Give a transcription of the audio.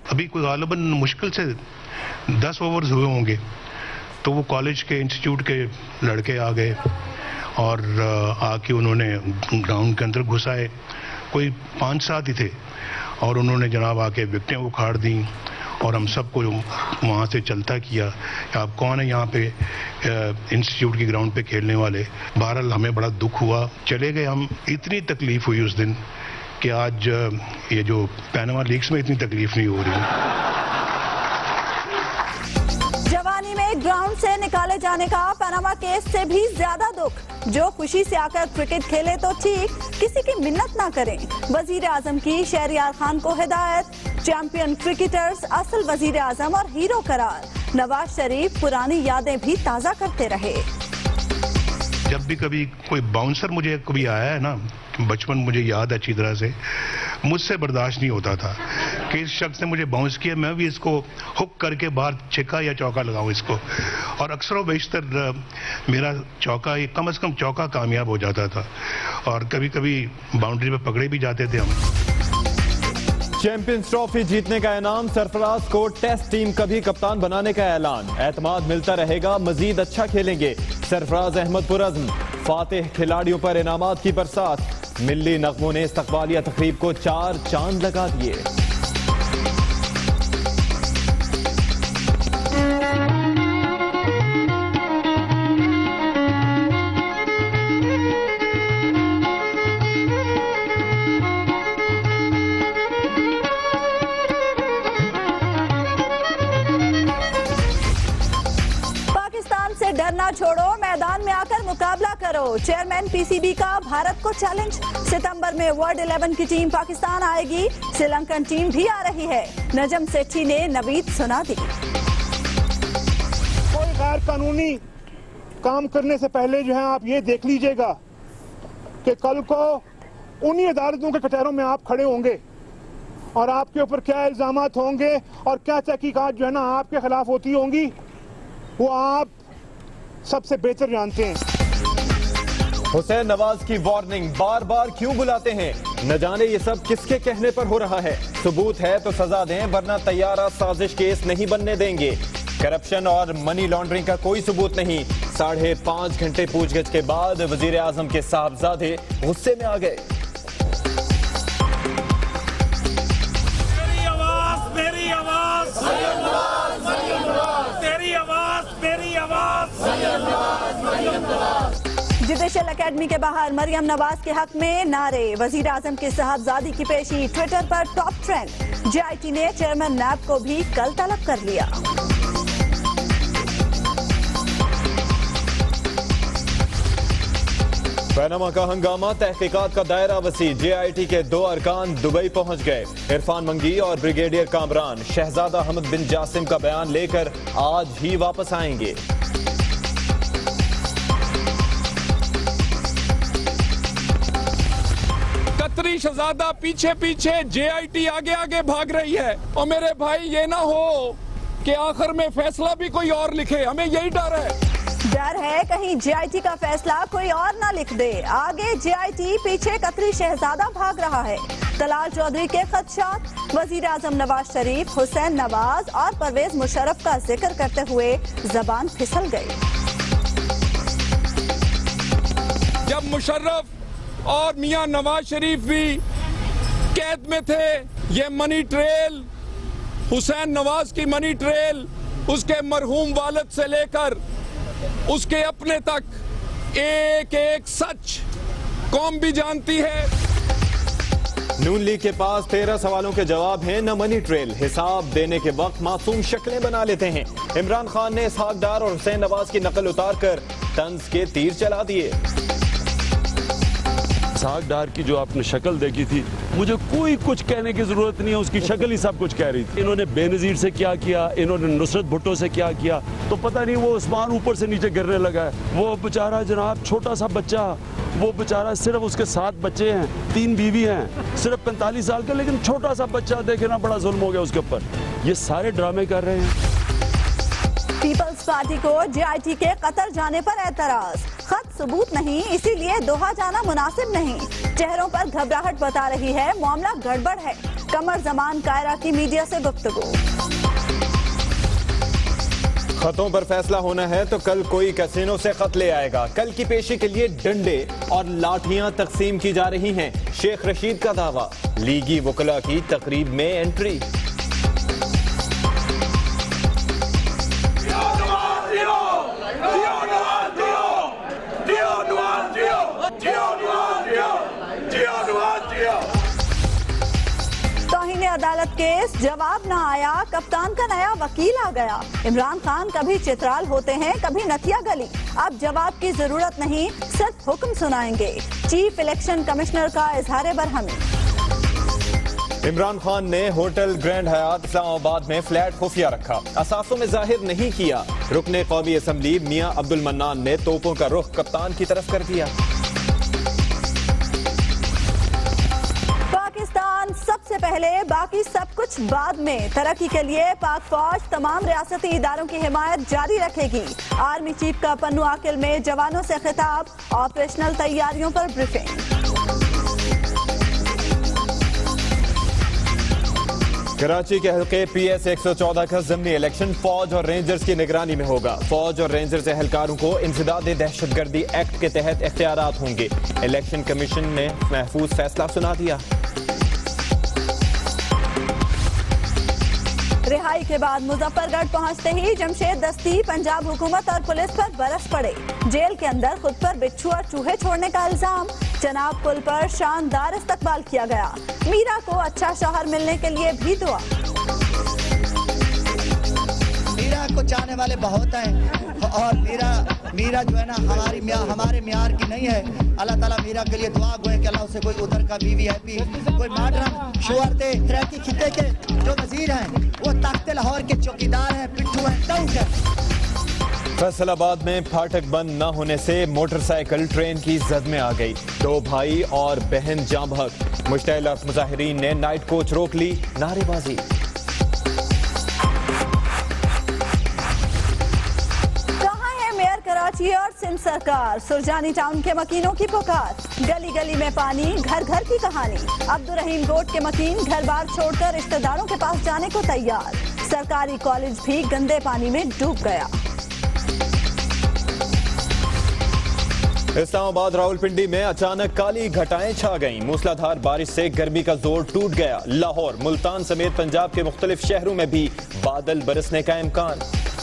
अभी कोई गालिबन मुश्किल से 10 ओवर्स हुए होंगे तो वो कॉलेज के इंस्टीट्यूट के लड़के आ गए और आके उन्होंने ग्राउंड के अंदर घुसाए। कोई 5-7 ही थे और उन्होंने जनाब आके विकेटें उखाड़ दी और हम सबको वहाँ से चलता किया। आप कौन है यहाँ पे इंस्टीट्यूट की ग्राउंड पे खेलने वाले। बहरहाल हमें बड़ा दुख हुआ, चले गए हम। इतनी तकलीफ हुई उस दिन कि आज ये जो पैनामा लीग्स में इतनी तकलीफ नहीं हो रही। जवानी में ग्राउंड से निकाले जाने का पैनामा केस से भी ज्यादा दुख। जो खुशी से आकर क्रिकेट खेले तो ठीक, किसी की मिन्नत ना करें। वजीर आजम की शहरियार खान को हिदायत, चैंपियन क्रिकेटर्स असल वजीर आजम और हीरो करार। नवाज शरीफ पुरानी यादें भी ताजा करते रहे। जब भी कभी कोई बाउंसर मुझे कभी आया है ना, बचपन मुझे याद है अच्छी तरह से, मुझसे बर्दाश्त नहीं होता था कि इस शख्स ने मुझे बाउंस किया, मैं भी इसको हुक करके बाहर छिक्का या चौका लगाऊं इसको। और अक्सर व बेशतर मेरा चौका, कम से कम चौका कामयाब हो जाता था और कभी कभी बाउंड्री पे पकड़े भी जाते थे हम। चैंपियंस ट्रॉफी जीतने का इनाम, सरफराज को टेस्ट टीम का भी कप्तान बनाने का ऐलान। एतमाद मिलता रहेगा, मजीद अच्छा खेलेंगे। सरफराज अहमद पुरज़्म, फातिह खिलाड़ियों पर इनामात की बरसात। मिल्ली नगमों ने इस्तकबालिया तकरीब को 4 चांद लगा दिए। डरना छोड़ो, मैदान में आकर मुकाबला करो। चेयरमैन पीसीबी का भारत को चैलेंज। सितंबर में वर्ल्ड 11 की टीम पाकिस्तान आएगी। श्रीलंकन टीम भी आ रही है। नजम सेठी ने नवीद सुना दी। कोई गैर कानूनी काम करने से पहले जो है आप ये देख लीजिएगा कि कल को उन्हीं अदालतों के कटहरों में आप खड़े होंगे और आपके ऊपर क्या इल्जामात होंगे और क्या तहकीकात जो है ना आपके खिलाफ होती होंगी, वो आप सबसे बेहतर जानते हैं। हुसैन नवाज की वार्निंग, बार बार क्यों बुलाते हैं? न जाने ये सब किसके कहने पर हो रहा है। सबूत है तो सजा दें, वरना तैयारा साजिश केस नहीं बनने देंगे। करप्शन और मनी लॉन्ड्रिंग का कोई सबूत नहीं। 5.5 घंटे पूछगिछ के बाद वजीर आजम के साहबजादे गुस्से में आ गए। मेरी आवाज, मेरी आवाज, तेरी आवाज, मेरी आवाज। जुडिशल एकेडमी के बाहर मरियम नवाज के हक में नारे। वजीर आजम के साहबजादी की पेशी ट्विटर पर टॉप ट्रेंड। जेआईटी ने चेयरमैन नैब को भी कल तलब कर लिया। पैनामा का हंगामा, तहकीकात का दायरा वसी। जेआईटी के 2 अरकान दुबई पहुंच गए। इरफान मंगी और brigadier Kamran Shahzada Ahmad bin Jasim का बयान लेकर आज ही वापस आएंगे। कतरी शहजादा पीछे पीछे, जेआईटी आगे आगे भाग रही है। और मेरे भाई ये ना हो कि आखिर में फैसला भी कोई और लिखे, हमें यही डर है। डर है कहीं जेआईटी का फैसला कोई और ना लिख दे। आगे जेआईटी, पीछे कतरी शहजादा भाग रहा है। तलाल चौधरी के खदशात। वजीर आजम नवाज शरीफ, हुसैन नवाज और परवेज मुशर्रफ का जिक्र करते हुए जबान फिसल गई। जब मुशर्रफ और मियां नवाज शरीफ भी कैद में थे, ये मनी ट्रेल, हुसैन नवाज की मनी ट्रेल, उसके मरहूम वालिद से लेकर उसके अपने तक, एक एक सच कौम भी जानती है। नून लीग के पास 13 सवालों के जवाब हैं, न मनी ट्रेल। हिसाब देने के वक्त मासूम शक्लें बना लेते हैं। इमरान खान ने इसहाक डार और हुसैन नवाज की नकल उतार कर तंज के तीर चला दिए। इसहाक डार की जो आपने शक्ल देखी थी, मुझे कोई कुछ कहने की जरूरत नहीं है, उसकी शक्ल ही सब कुछ कह रही थी। इन्होंने बेनजीर से क्या किया, इन्होंने नुसरत भुट्टो से क्या किया, तो पता नहीं वो आसमान ऊपर से नीचे गिरने लगा है। वो बेचारा जनाब छोटा सा बच्चा, वो बेचारा, सिर्फ उसके 7 बच्चे हैं, 3 बीवी हैं, सिर्फ 45 साल का, लेकिन छोटा सा बच्चा, देखे ना बड़ा जुल्म हो गया उसके ऊपर। ये सारे ड्रामे कर रहे हैं। पीपल्स पार्टी को जेआईटी के कतर जाने पर एतराज। खत सबूत नहीं, इसीलिए दोहा जाना मुनासिब नहीं। चेहरों पर घबराहट बता रही है मामला गड़बड़ है। कमर जमान कायरा की मीडिया से गुफ्तगू। खतों पर फैसला होना है तो कल कोई कैसीनो से खत ले आएगा। कल की पेशी के लिए डंडे और लाठियां तकसीम की जा रही हैं। शेख रशीद का दावा, लीगी वकला की तकरीब में एंट्री। तौहीन अदालत केस जवाब न आया, कप्तान का नया वकील आ गया। इमरान खान कभी चित्राल होते हैं कभी नथिया गली। अब जवाब की जरूरत नहीं, सिर्फ हुक्म सुनाएंगे। चीफ इलेक्शन कमिश्नर का इजहार बरहमी। इमरान खान ने होटल ग्रैंड हयात इस्लामाबाद में फ्लैट खुफिया रखा, असासों में जाहिर नहीं किया। रुकने कौमी असम्बली मियां अब्दुल मन्नान ने तोपों का रुख कप्तान की तरफ कर दिया। पाकिस्तान सबसे पहले, बाकी सब कुछ बाद में। तरक्की के लिए पाक फौज तमाम रियासती इदारों की हिमायत जारी रखेगी। आर्मी चीफ का पन्नू आकिल में जवानों से खिताब, ऑपरेशनल तैयारियों पर ब्रीफिंग। कराची के हल्के PS 114 का ज़िमनी इलेक्शन फौज और रेंजर्स की निगरानी में होगा। फौज और रेंजर्स एहलकारों को इंसदाद दहशतगर्दी एक्ट के तहत इख्तियारात होंगे। इलेक्शन कमीशन ने महफूज फैसला सुना दिया। रिहाई के बाद मुजफ्फरगढ़ पहुंचते ही जमशेद दस्ती पंजाब हुकूमत और पुलिस पर बरस पड़े। जेल के अंदर खुद पर बिच्छू और चूहे छोड़ने का इल्जाम। जनाब पुल पर शानदार इस्तकबाल किया गया। मीरा को अच्छा शौहर मिलने के लिए भी दुआ। मीरा को चाहने वाले बहुत हैं और मीरा जो है ना हमारे मियार की नहीं है। अल्लाह ताला मीरा के लिए दुआ गो कि अल्लाह उसे कोई उधर का VVIP कोई मॉडर्न शोहर दे। तरक्की खिते के जो वजीर हैं वो तख्त लाहौर के चौकीदार हैं, पिट्ठू हैं, टौक हैं। फैसलाबाद में फाटक बंद न होने से मोटरसाइकिल ट्रेन की जद में आ गई। 2 भाई और बहन जाँ बहक। मुश्तइल मुजाहिरीन ने नाइट कोच रोक ली, नारेबाजी। कहाँ है मेयर कराची और सिंध सरकार? सुरजानी टाउन के मकीनों की पुकार। गली गली में पानी, घर घर की कहानी। अब्दुर्रहीम गोट के मकीन घर बार छोड़कर रिश्तेदारों के पास जाने को तैयार। सरकारी कॉलेज भी गंदे पानी में डूब गया। इस्लामाबाद रावलपिंडी में अचानक काली घटाएं छा गईं। मूसलाधार बारिश से गर्मी का जोर टूट गया। लाहौर, मुल्तान समेत पंजाब के मुख्तलिफ शहरों में भी बादल बरसने का इम्कान।